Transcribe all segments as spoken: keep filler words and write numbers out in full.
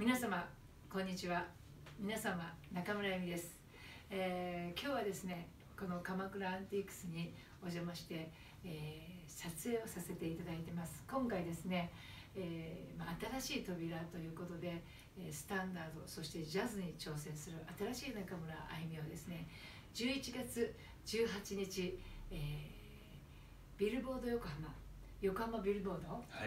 皆様こんにちは。皆様中村恵美です、えー、今日はですねこの鎌倉アンティークスにお邪魔して、えー、撮影をさせていただいてます。今回ですね、えーまあ、新しい扉ということでスタンダードそしてジャズに挑戦する新しい中村あゆみをですねじゅういちがつじゅうはちにち、えー、ビルボード横浜横浜ビルボード、はい、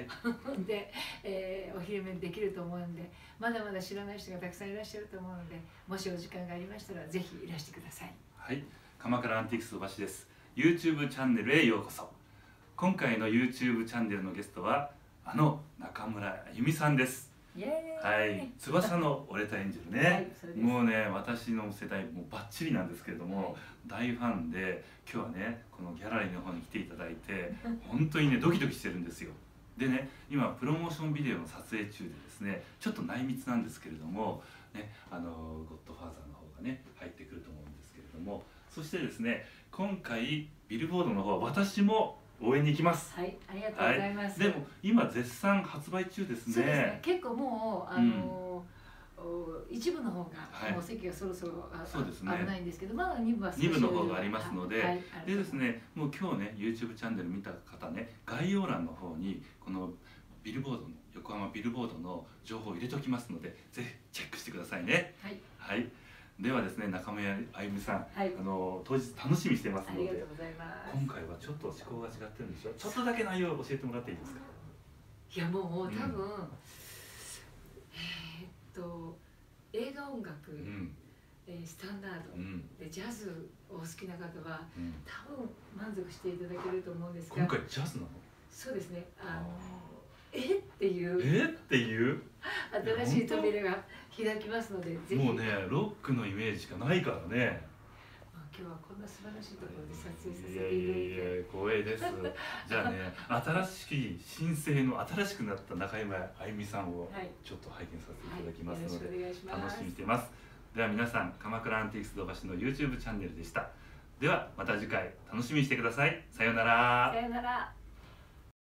で、えー、お披露目できると思うんで、まだまだ知らない人がたくさんいらっしゃると思うので、もしお時間がありましたらぜひいらしてください。 はい、鎌倉アンティークス土橋です。 YouTube チャンネルへようこそ。今回の YouTube チャンネルのゲストはあの中村あゆみさんです。 イエーイ。 はい、翼の折れたエンジェルね、はい、もうね私の世代もうバッチリなんですけれども、はい、大ファンで今日はねこのギャラリーの方に来ていただいて本当にねドキドキしてるんですよ。でね今プロモーションビデオの撮影中でですねちょっと内密なんですけれどもねあのゴッドファーザーの方がね入ってくると思うんですけれども、そしてですね今回ビルボードの方私も応援に行きます。 はい、ありがとうございます。 はい、でも今絶賛発売中ですね。 そうですね。結構もうあの、うん、一部の方がもう席がそろそろ、はい、そうですね、危ないんですけど、まだ二部は二部の方がありますので、はい、でですね、もう今日ね YouTube チャンネル見た方ね概要欄の方にこのビルボードの横浜ビルボードの情報を入れておきますので、ぜひチェックしてくださいね。はい。はい。ではですね中村あゆみさん、はい、あの当日楽しみにしてますので、今回はちょっと思考が違ってるんでしょ。ちょっとだけ内容を教えてもらっていいですか。 いやもう多分、うん、えー、っと映画音楽、うん、えー、スタンダード、うん、でジャズをお好きな方は、うん、多分満足していただけると思うんですが、 今回ジャズなの？ そうですね。あのえっていうえっていう新しい扉が開きますので、ぜひ。 もうねロックのイメージしかないからね。 今日はこんな素晴らしいところで撮影させていただいて、 いやいや光栄です。じゃあね新しい新生の新しくなった中山あゆみさんをちょっと拝見させていただきますので、はい、楽しみにしています。では皆さん鎌倉アンティークス土橋の YouTube チャンネルでした。ではまた次回楽しみにしてください。さようなら。 さようなら。